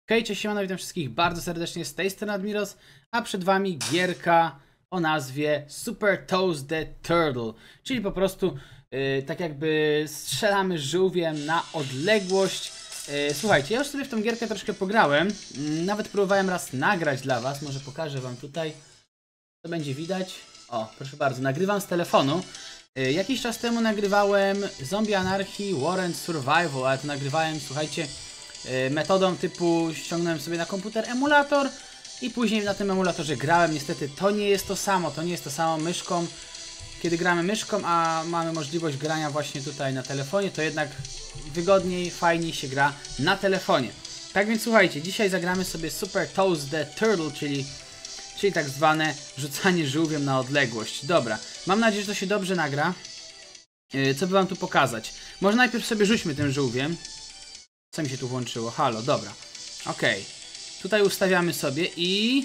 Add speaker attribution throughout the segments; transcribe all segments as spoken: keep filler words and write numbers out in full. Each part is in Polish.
Speaker 1: Hej, cześć, siemano, witam wszystkich bardzo serdecznie z tej strony Admiros, a przed wami gierka o nazwie Super Toast the Turtle, czyli po prostu yy, tak jakby strzelamy żółwiem na odległość. Yy, słuchajcie, ja już sobie w tą gierkę troszkę pograłem, yy, nawet próbowałem raz nagrać dla was, może pokażę wam tutaj, to będzie widać. O, proszę bardzo, nagrywam z telefonu. Yy, jakiś czas temu nagrywałem Zombie Anarchy War and Survival, ale to nagrywałem, słuchajcie, metodą typu ściągnąłem sobie na komputer emulator i później na tym emulatorze grałem. Niestety to nie jest to samo, to nie jest to samo myszką. Kiedy gramy myszką, a mamy możliwość grania właśnie tutaj na telefonie, to jednak wygodniej, fajniej się gra na telefonie. Tak więc słuchajcie, dzisiaj zagramy sobie Super Toast the Turtle, czyli, czyli tak zwane rzucanie żółwiem na odległość. Dobra, mam nadzieję, że to się dobrze nagra. Co by wam tu pokazać? Może najpierw sobie rzućmy tym żółwiem. Co mi się tu włączyło? Halo, dobra. Okej. Tutaj ustawiamy sobie i...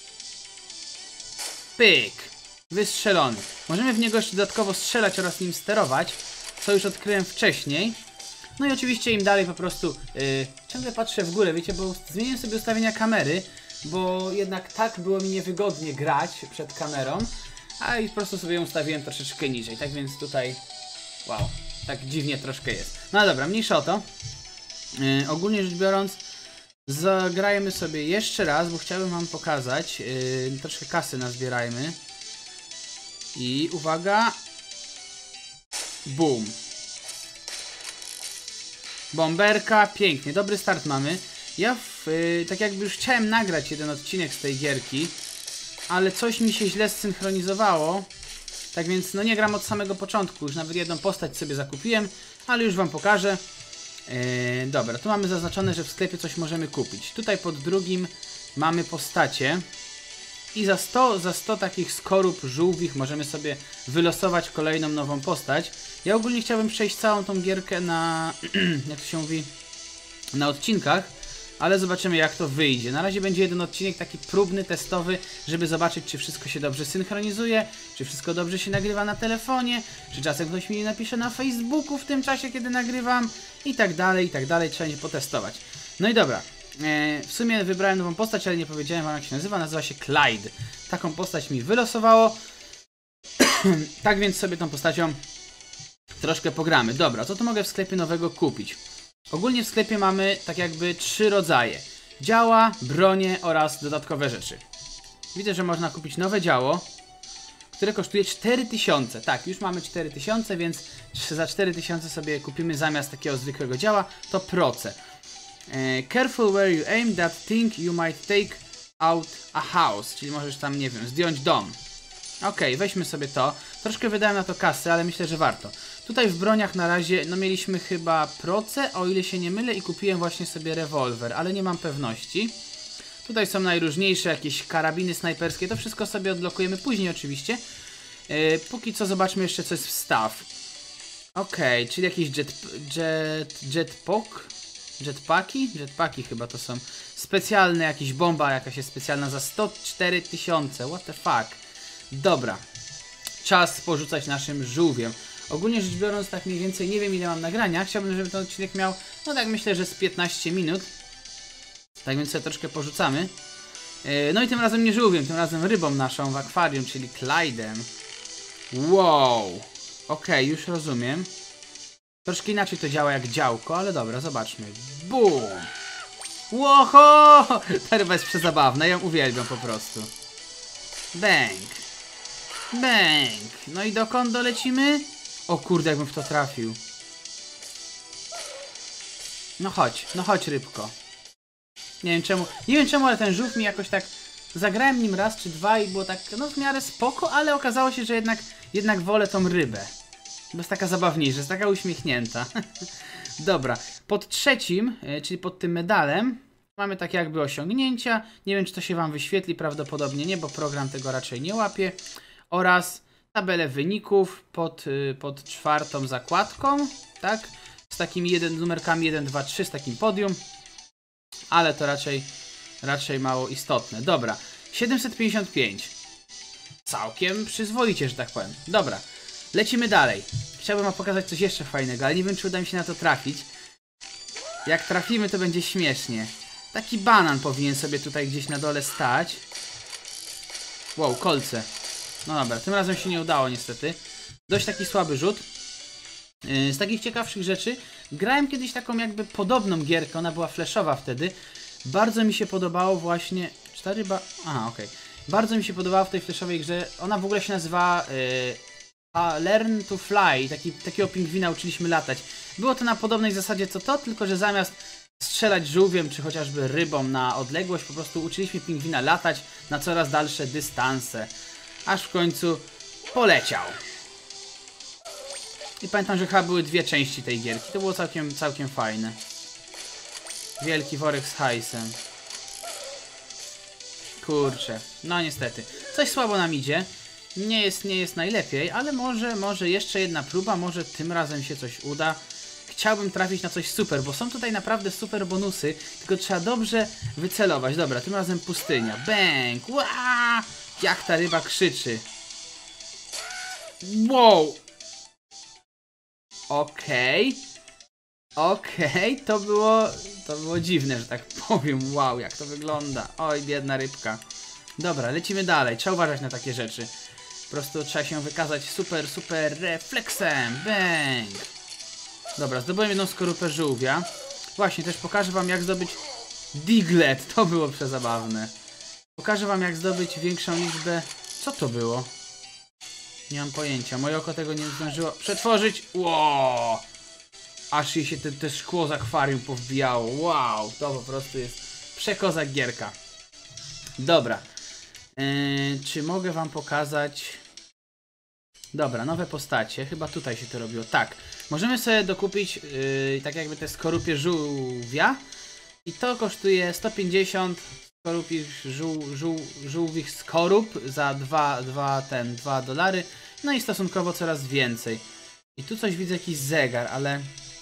Speaker 1: pyk. Wystrzelony. Możemy w niego jeszcze dodatkowo strzelać oraz nim sterować, co już odkryłem wcześniej. No i oczywiście im dalej po prostu... Yy, ciągle patrzę w górę, wiecie, bo zmieniłem sobie ustawienia kamery, bo jednak tak było mi niewygodnie grać przed kamerą, a i po prostu sobie ją ustawiłem troszeczkę niżej. Tak więc tutaj... wow. Tak dziwnie troszkę jest. No dobra, mniejsza o to. Yy, ogólnie rzecz biorąc, zagrajmy sobie jeszcze raz, bo chciałbym wam pokazać. Yy, troszkę kasy nazbierajmy. I uwaga. Boom. Bomberka, pięknie, dobry start mamy. Ja w, yy, tak jakby już chciałem nagrać jeden odcinek z tej gierki, ale coś mi się źle zsynchronizowało. Tak więc no nie gram od samego początku, już nawet jedną postać sobie zakupiłem, ale już wam pokażę. Yy, dobra, tu mamy zaznaczone, że w sklepie coś możemy kupić. Tutaj pod drugim mamy postacie. I za sto, za sto takich skorup żółwich możemy sobie wylosować kolejną nową postać. Ja ogólnie chciałbym przejść całą tą gierkę na, jak to się mówi, na odcinkach, ale zobaczymy jak to wyjdzie. Na razie będzie jeden odcinek taki próbny, testowy, żeby zobaczyć czy wszystko się dobrze synchronizuje, czy wszystko dobrze się nagrywa na telefonie, czy czasem ktoś mi napisze na Facebooku w tym czasie, kiedy nagrywam i tak dalej, i tak dalej, trzeba będzie potestować. No i dobra, e, w sumie wybrałem nową postać, ale nie powiedziałem wam jak się nazywa, nazywa się Clyde. Taką postać mi wylosowało, tak więc sobie tą postacią troszkę pogramy. Dobra, co tu mogę w sklepie nowego kupić? Ogólnie w sklepie mamy tak jakby trzy rodzaje. Działa, bronie oraz dodatkowe rzeczy. Widzę, że można kupić nowe działo, które kosztuje cztery tysiące. Tak, już mamy cztery tysiące, więc za cztery tysiące sobie kupimy zamiast takiego zwykłego działa to proce. E, careful where you aim, that thing you might take out a house. Czyli możesz tam, nie wiem, zdjąć dom. Ok, weźmy sobie to. Troszkę wydałem na to kasy, ale myślę, że warto. Tutaj w broniach na razie, no mieliśmy chyba proce, o ile się nie mylę, i kupiłem właśnie sobie rewolwer, ale nie mam pewności. Tutaj są najróżniejsze jakieś karabiny snajperskie, to wszystko sobie odblokujemy później oczywiście. Yy, póki co zobaczmy jeszcze co jest w staw. Ok, czyli jakiś jet, jet, jetpack? Jetpacki? Jetpacki chyba to są. Specjalne, jakieś bomba jakaś jest specjalna za sto cztery tysiące, what the fuck. Dobra, czas porzucać naszym żółwiem. Ogólnie rzecz biorąc, tak mniej więcej nie wiem ile mam nagrania. Chciałbym, żeby ten odcinek miał, no tak myślę, że z piętnaście minut. Tak więc sobie troszkę porzucamy. Yy, no i tym razem nie żółwiem, tym razem rybą naszą w akwarium, czyli Clyde'em. Wow. Okej, okay, już rozumiem. Troszkę inaczej to działa jak działko, ale dobra, zobaczmy. Boom. Łoho! Ta ryba jest przezabawna, ja ją uwielbiam po prostu. Bang. Bang. No i dokąd dolecimy? O kurde, jakbym w to trafił. No chodź, no chodź rybko. Nie wiem czemu, nie wiem czemu, ale ten żółw mi jakoś tak... zagrałem nim raz czy dwa i było tak, no w miarę spoko, ale okazało się, że jednak, jednak wolę tą rybę. Bo jest taka zabawniejsza, jest taka uśmiechnięta. Dobra, pod trzecim, czyli pod tym medalem, mamy takie jakby osiągnięcia. Nie wiem czy to się wam wyświetli, prawdopodobnie nie, bo program tego raczej nie łapie. Oraz tabelę wyników pod, pod czwartą zakładką, tak? Z takimi jeden, numerkami jeden, dwa, trzy, z takim podium. Ale to raczej, raczej mało istotne. Dobra, siedemset pięćdziesiąt pięć. Całkiem przyzwoicie, że tak powiem. Dobra, lecimy dalej. Chciałbym wam pokazać coś jeszcze fajnego, ale nie wiem czy uda mi się na to trafić. Jak trafimy to będzie śmiesznie. Taki banan powinien sobie tutaj gdzieś na dole stać. Wow, kolce. No dobra, tym razem się nie udało niestety. Dość taki słaby rzut. Yy, z takich ciekawszych rzeczy, grałem kiedyś taką jakby podobną gierkę, ona była flashowa wtedy. Bardzo mi się podobało właśnie... Cztery ba... Aha, okej. Okay. Bardzo mi się podobało w tej flashowej grze, ona w ogóle się nazywa yy, Learn to Fly. Taki, takiego pingwina uczyliśmy latać. Było to na podobnej zasadzie co to, tylko że zamiast strzelać żółwiem czy chociażby rybą na odległość, po prostu uczyliśmy pingwina latać na coraz dalsze dystanse. Aż w końcu poleciał. I pamiętam, że chyba były dwie części tej gierki. To było całkiem, całkiem fajne. Wielki worek z hajsem. Kurczę. No niestety. Coś słabo nam idzie. Nie jest, nie jest najlepiej, ale może, może jeszcze jedna próba. Może tym razem się coś uda. Chciałbym trafić na coś super, bo są tutaj naprawdę super bonusy. Tylko trzeba dobrze wycelować. Dobra, tym razem pustynia. Bęk! Ła! Jak ta ryba krzyczy. Wow! Okej. Okay. Okej, okay. to było to było dziwne, że tak powiem. Wow, jak to wygląda. Oj, biedna rybka. Dobra, lecimy dalej. Trzeba uważać na takie rzeczy. Po prostu trzeba się wykazać super, super refleksem. Bang! Dobra, zdobyłem jedną skorupę żółwia. Właśnie, też pokażę wam jak zdobyć Diglett. To było przezabawne. Pokażę wam jak zdobyć większą liczbę... Co to było? Nie mam pojęcia. Moje oko tego nie zdążyło przetworzyć. Wow! Aż jej się te, te szkło z akwarium powbijało. Wow! To po prostu jest przekozak gierka. Dobra. Yy, czy mogę wam pokazać... Dobra, nowe postacie. Chyba tutaj się to robiło. Tak. Możemy sobie dokupić yy, tak jakby te skorupie żółwia. I to kosztuje sto pięćdziesiąt skorupich żół, żół, żółwich skorup za dwa, dwa, ten, dwa dolary. No i stosunkowo coraz więcej. I tu coś widzę, jakiś zegar, ale...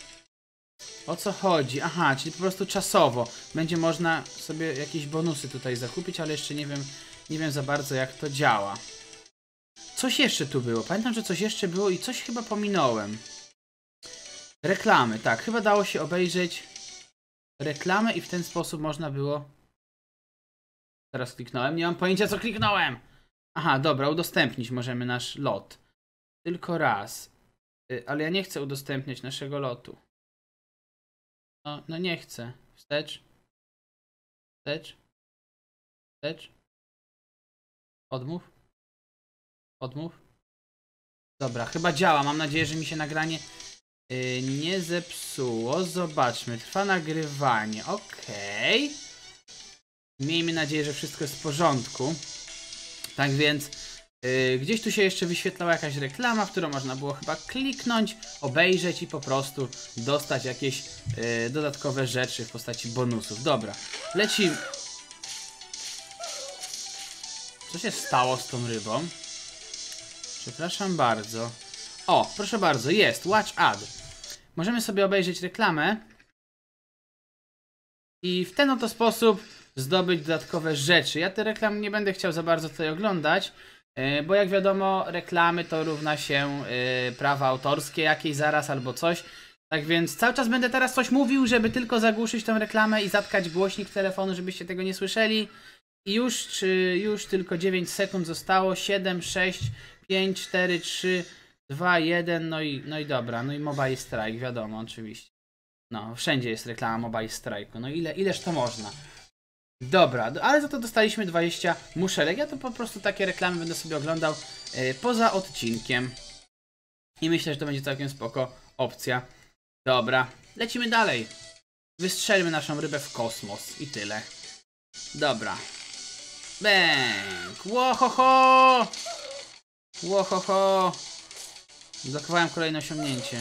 Speaker 1: O co chodzi? Aha, czyli po prostu czasowo. Będzie można sobie jakieś bonusy tutaj zakupić, ale jeszcze nie wiem, nie wiem za bardzo jak to działa. Coś jeszcze tu było. Pamiętam, że coś jeszcze było i coś chyba pominąłem. Reklamy, tak. Chyba dało się obejrzeć reklamę i w ten sposób można było... Teraz kliknąłem. Nie mam pojęcia co kliknąłem! Aha, dobra, udostępnić możemy nasz lot. Tylko raz. Yy, ale ja nie chcę udostępniać naszego lotu. No, no nie chcę. Wstecz. Wstecz. Wstecz. Odmów. Odmów. Dobra, chyba działa. Mam nadzieję, że mi się nagranie yy, nie zepsuło. Zobaczmy. Trwa nagrywanie. Okej. Okay. Miejmy nadzieję, że wszystko jest w porządku. Tak więc yy, gdzieś tu się jeszcze wyświetlała jakaś reklama, w którą można było chyba kliknąć, obejrzeć i po prostu dostać jakieś yy, dodatkowe rzeczy w postaci bonusów. Dobra, lecimy. Co się stało z tą rybą? Przepraszam bardzo. O, proszę bardzo, jest Watch Ad. Możemy sobie obejrzeć reklamę i w ten oto sposób zdobyć dodatkowe rzeczy. Ja te reklamy nie będę chciał za bardzo tutaj oglądać, yy, bo jak wiadomo reklamy to równa się yy, prawa autorskie jakieś zaraz albo coś. Tak więc cały czas będę teraz coś mówił, żeby tylko zagłuszyć tę reklamę i zatkać głośnik telefonu, żebyście tego nie słyszeli. I już, czy, już tylko dziewięć sekund zostało. siedem, sześć, pięć, cztery, trzy, dwa, jeden. No i, no i dobra. No i Mobile Strike, wiadomo, oczywiście. No, wszędzie jest reklama Mobile Strike'u. No ile, ileż to można? Dobra, ale za to dostaliśmy dwadzieścia muszelek. Ja to po prostu takie reklamy będę sobie oglądał yy, poza odcinkiem. I myślę, że to będzie całkiem spoko opcja. Dobra, lecimy dalej. Wystrzelmy naszą rybę w kosmos i tyle. Dobra. Bęk! Łohoho! Łohoho! Zakwałem kolejne osiągnięcie.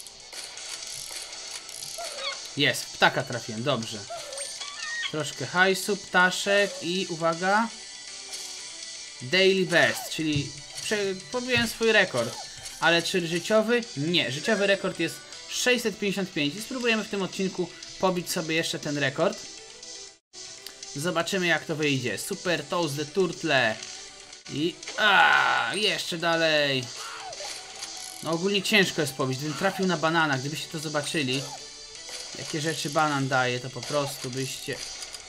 Speaker 1: Jest, w ptaka trafiłem, dobrze. Troszkę hajsu, ptaszek i uwaga. Daily best, czyli pobiłem swój rekord. Ale czy życiowy? Nie, życiowy rekord jest sześćset pięćdziesiąt pięć i spróbujemy w tym odcinku pobić sobie jeszcze ten rekord. Zobaczymy jak to wyjdzie. Super Toast the Turtle. I a, jeszcze dalej. No ogólnie ciężko jest pobić. Gdybym trafił na banana, gdybyście to zobaczyli, jakie rzeczy banan daje, to po prostu byście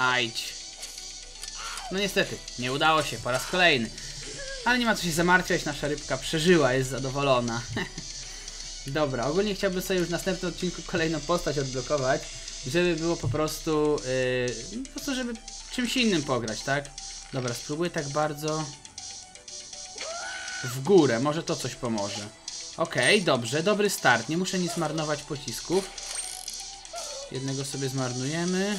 Speaker 1: Ajdź. No niestety, nie udało się po raz kolejny. Ale nie ma co się zamartwiać, nasza rybka przeżyła, jest zadowolona. Dobra, ogólnie chciałbym sobie już w następnym odcinku kolejną postać odblokować, żeby było po prostu, yy, po prostu żeby czymś innym pograć, tak? Dobra, spróbuję tak bardzo w górę, może to coś pomoże. Okej, okay, dobrze, dobry start, nie muszę nic marnować pocisków. Jednego sobie zmarnujemy.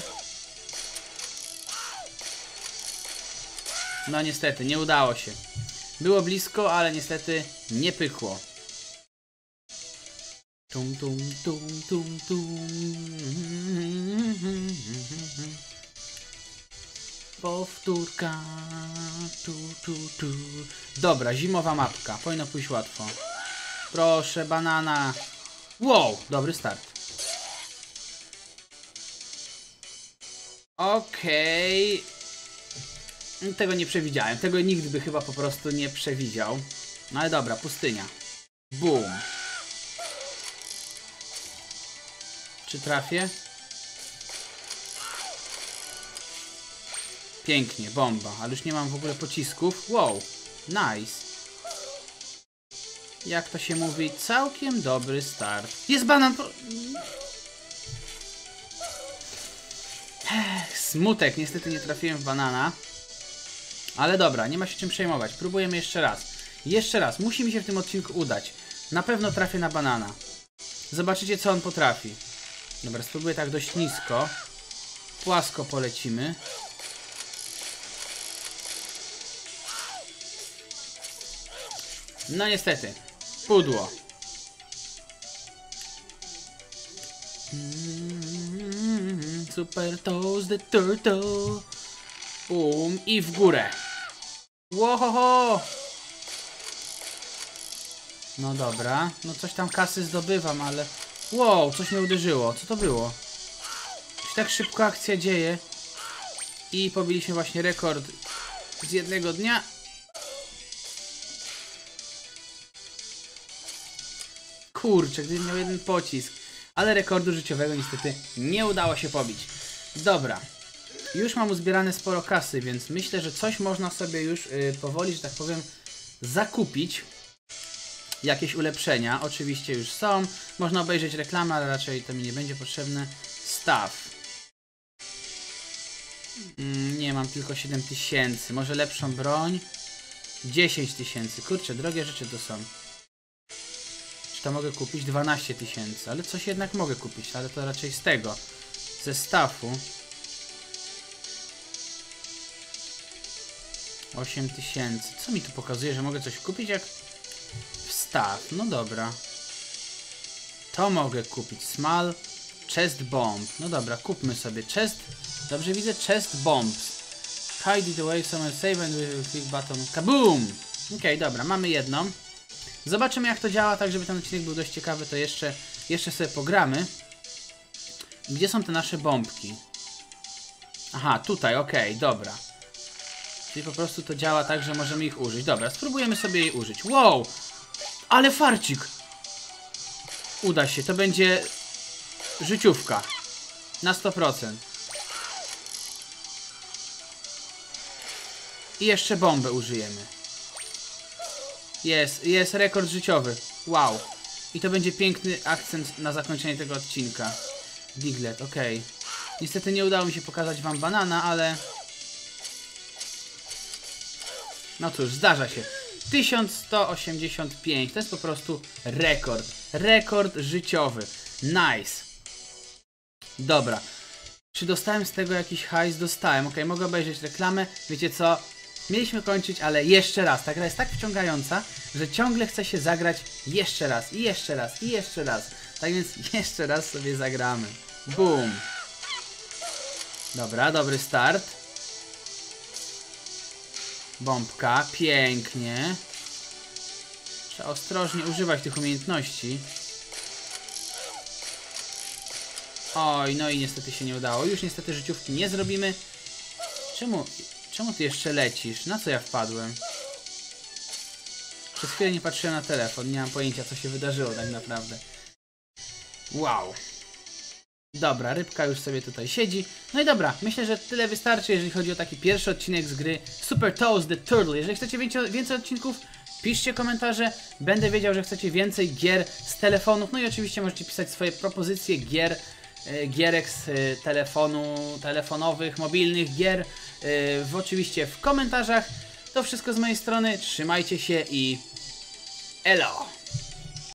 Speaker 1: No niestety, nie udało się. Było blisko, ale niestety nie pykło. Tum, tum, tum, tum, tum. Powtórka. Tu, tu, tu. Dobra, zimowa mapka. Powinno pójść łatwo. Proszę, banana. Wow, dobry start. Okej. Okay. Tego nie przewidziałem. Tego nikt by chyba po prostu nie przewidział. No ale dobra, pustynia. Boom. Czy trafię? Pięknie, bomba. Ale już nie mam w ogóle pocisków. Wow, nice. Jak to się mówi? Całkiem dobry start. Jest banan! Ech, smutek. Niestety nie trafiłem w banana. Ale dobra, nie ma się czym przejmować. Próbujemy jeszcze raz. Jeszcze raz. Musi mi się w tym odcinku udać. Na pewno trafię na banana. Zobaczycie, co on potrafi. Dobra, spróbuję tak dość nisko. Płasko polecimy. No niestety. Pudło. Mm, super Toast the Turtle. Um, i w górę. Łohoho. No dobra. No coś tam kasy zdobywam, ale... Wow, coś mnie uderzyło. Co to było? Się tak szybko akcja dzieje. I pobiliśmy właśnie rekord z jednego dnia. Kurczę, gdybym miał jeden pocisk. Ale rekordu życiowego niestety nie udało się pobić. Dobra. Już mam uzbierane sporo kasy, więc myślę, że coś można sobie już yy, powoli, że tak powiem, zakupić. Jakieś ulepszenia. Oczywiście już są. Można obejrzeć reklamę, ale raczej to mi nie będzie potrzebne. Staw. Mm, nie, mam tylko siedem tysięcy. Może lepszą broń? dziesięć tysięcy. Kurczę, drogie rzeczy to są. To mogę kupić dwanaście tysięcy, ale coś jednak mogę kupić, ale to raczej z tego, ze stafu. osiem tysięcy. Co mi tu pokazuje, że mogę coś kupić jak w staw? No dobra. To mogę kupić. Small chest bomb. No dobra, kupmy sobie chest. Dobrze widzę, chest bombs. Hide it away, someone save and we click button. Kaboom! Okej, okay, dobra, mamy jedną. Zobaczymy, jak to działa, tak żeby ten odcinek był dość ciekawy, to jeszcze, jeszcze sobie pogramy. Gdzie są te nasze bombki? Aha, tutaj, okej, okay, dobra. Czyli po prostu to działa tak, że możemy ich użyć. Dobra, spróbujemy sobie jej użyć. Wow! Ale farcik! Uda się, to będzie życiówka. Na sto procent. I jeszcze bombę użyjemy. Jest, jest rekord życiowy. Wow. I to będzie piękny akcent na zakończenie tego odcinka. Diglett, okej. Okay. Niestety nie udało mi się pokazać wam banana, ale... No cóż, zdarza się. tysiąc sto osiemdziesiąt pięć. To jest po prostu rekord. Rekord życiowy. Nice. Dobra. Czy dostałem z tego jakiś hajs? Dostałem. Ok, mogę obejrzeć reklamę. Wiecie co? Mieliśmy kończyć, ale jeszcze raz. Ta gra jest tak wciągająca, że ciągle chce się zagrać jeszcze raz, i jeszcze raz, i jeszcze raz. Tak więc jeszcze raz sobie zagramy. Boom. Dobra, dobry start. Bombka, pięknie. Trzeba ostrożnie używać tych umiejętności. Oj, no i niestety się nie udało. Już niestety życiówki nie zrobimy. Czemu... Czemu ty jeszcze lecisz? Na co ja wpadłem? Przez chwilę nie patrzyłem na telefon. Nie mam pojęcia, co się wydarzyło tak naprawdę. Wow. Dobra, rybka już sobie tutaj siedzi. No i dobra, myślę, że tyle wystarczy, jeżeli chodzi o taki pierwszy odcinek z gry Super Toast the Turtle. Jeżeli chcecie więcej, więcej odcinków, piszcie komentarze. Będę wiedział, że chcecie więcej gier z telefonów. No i oczywiście możecie pisać swoje propozycje gier, e, gierek z e, telefonu, telefonowych, mobilnych gier. E, w, oczywiście w komentarzach. To wszystko z mojej strony. Trzymajcie się i elo!